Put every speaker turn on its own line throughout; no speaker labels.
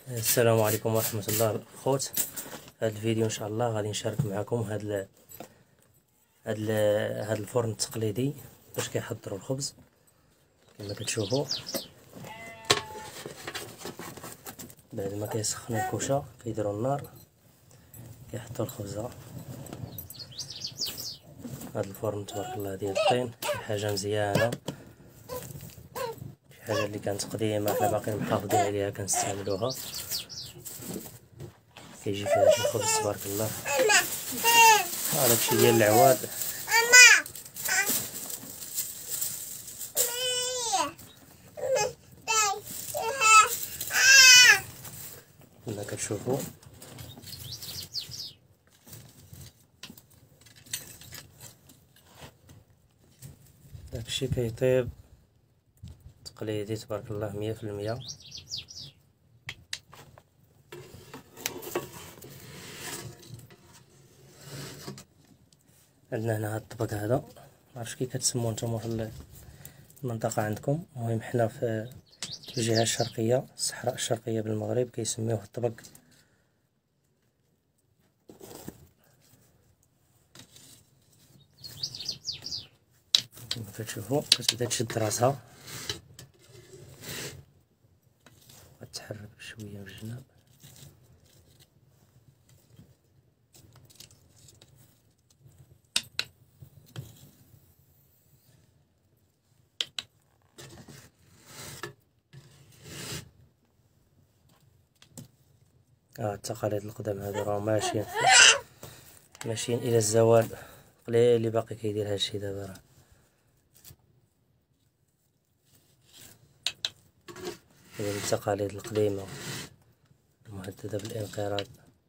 السلام عليكم ورحمة الله الأخوت. في هذا الفيديو إن شاء الله غادي نشارك معكم هذا الفرن التقليدي باش كيحضروا الخبز. كما كتشوفوا بعد ما كيسخنوا الكوشه كيديروا النار كيحطوا الخبزه. هذا الفرن تبارك الله ديال الطين، شي حاجه مزيانه، شي حاجه اللي كانت قديمه حنا باقيين محافظين عليها كنستعملوها. كيجي فيها شي خبز تبارك الله. هذا الشيء ديال العواد كما كتشوفوا. داكشي كيطيب تقليدي تبارك الله 100%. عندنا هنا هاد الطبق هذا، معرفتش كي كتسموه نتوما في المنطقه عندكم. المهم حنا في الجهه الشرقيه، الصحراء الشرقيه بالمغرب، كيسميوه الطبق. كما كتشوفوا كتبدا تشد راسها وتحرك بشويه من الجناب. التقاليد القدام هادو راهم ماشيين الى الزوال. قليل اللي باقي كيدير هادشي دابا. راه هذه التقاليد القديمه المهدده بالانقراض.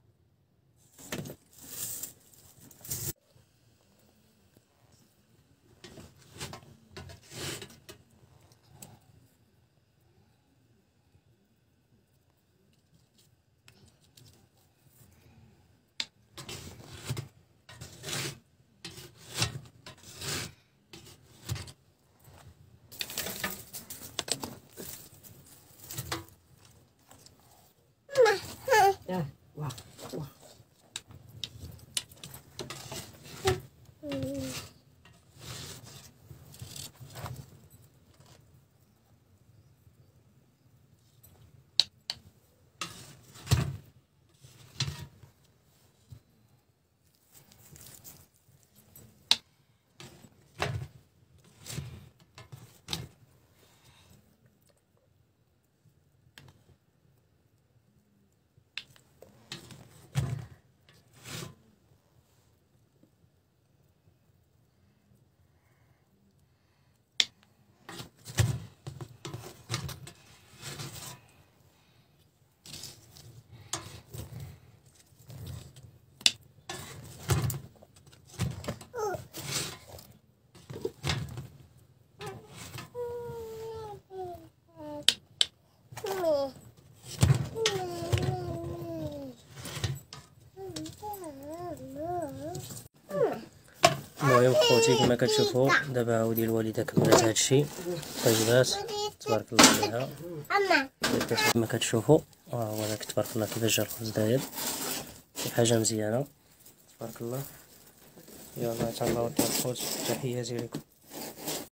المهم خوتي كما كتشوفوا دابا عاودي الوالده كملات هادشي طيبات تبارك الله عليها. كما كتشوفوا هو داك تبارك الله كيفاش جا الخبز داير، شي حاجه مزيانه تبارك الله. يلا تهلاو الخوت، تحياتي لكم.